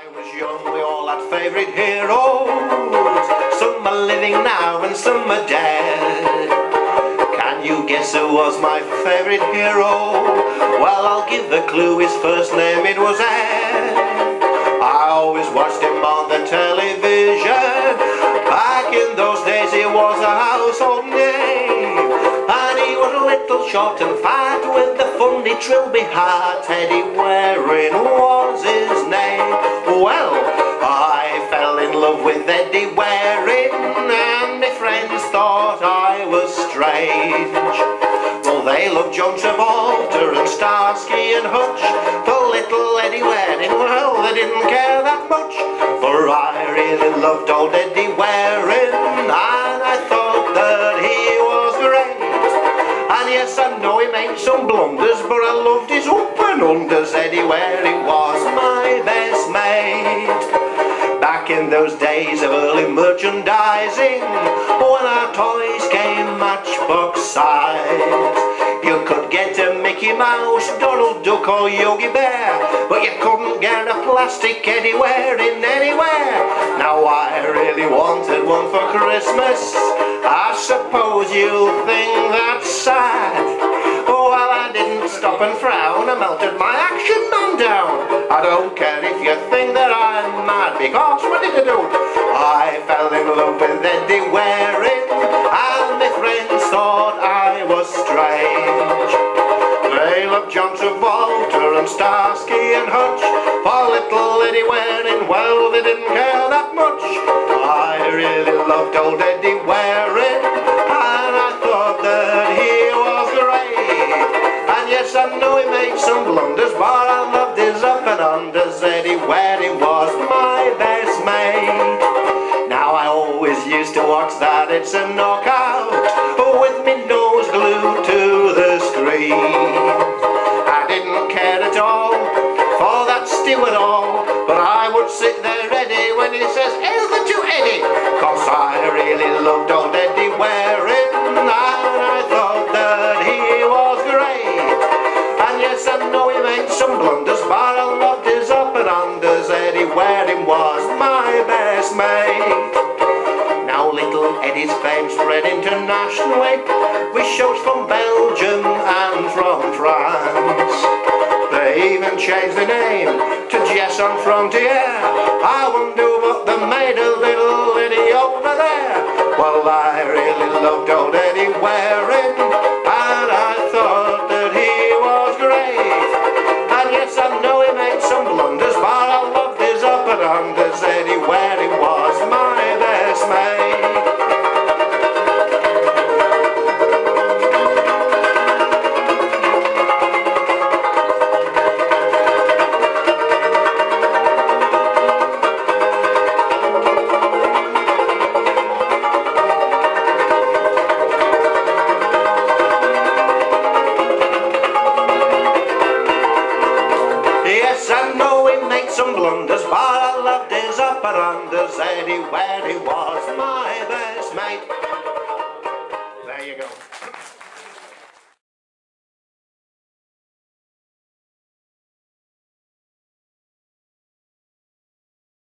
I was young, we all had favourite heroes. Some are living now and some are dead. Can you guess who was my favourite hero? Well, I'll give the clue, his first name it was Ed. I always watched him on the television. Back in those days he was a household name. And he was a little short and fat with the funny trilby hat. Eddie Waring was his name. Well, I fell in love with Eddie Waring, and my friends thought I was strange. Well, they loved John Travolta and Starsky and Hutch. For little Eddie Waring, well, they didn't care that much. For I really loved old Eddie Waring, and I thought that he was great. And yes, I know he made some blunders, but I loved his up and unders. Eddie Waring was my best mate. Back in those days of early merchandising, when our toys came matchbox size, you could get a Mickey Mouse, Donald Duck or Yogi Bear, but you couldn't get a plastic Eddie Waring anywhere. Now I really wanted one for Christmas. I suppose you'll think that's sad. Well, I didn't stop and frown, I melted my Action Man down. I don't care if you think that I'm mad, because what did I do? I fell in love with Eddie Waring, and my friends thought I was strange. They loved John Travolta and Starsky and Hutch. For little Eddie Waring, well, they didn't care that much. I really loved old Eddie Waring, and I thought that he was great. And yes, I know he made some blunders, but I loved his up and unders. Eddie Waring was my best mate. Now I always used to watch that It's a Knockout, with me nose glued to the screen. I didn't care at all for that stew at all, but I would sit there ready when he says, "Over to Eddie," 'cause I really loved old Eddie Waring, and I thought that he was great. And yes, I know he made some blunders, but I loved his up and unders. Eddie Waring was my best mate. Now little Eddie's fame spread internationally, with shows from Belgium and from France. They even changed the name to Jess on Frontier. I wonder what they made of little Eddie over there. Well, I really loved old Eddie Waring, and I thought that he was great. And yes, I know he made some blunders, but I loved his up and unders. Eddie Waring was my best mate. Yes, I know he made some blunders, but I loved his up and unders. Eddie Waring was my best mate. There you go.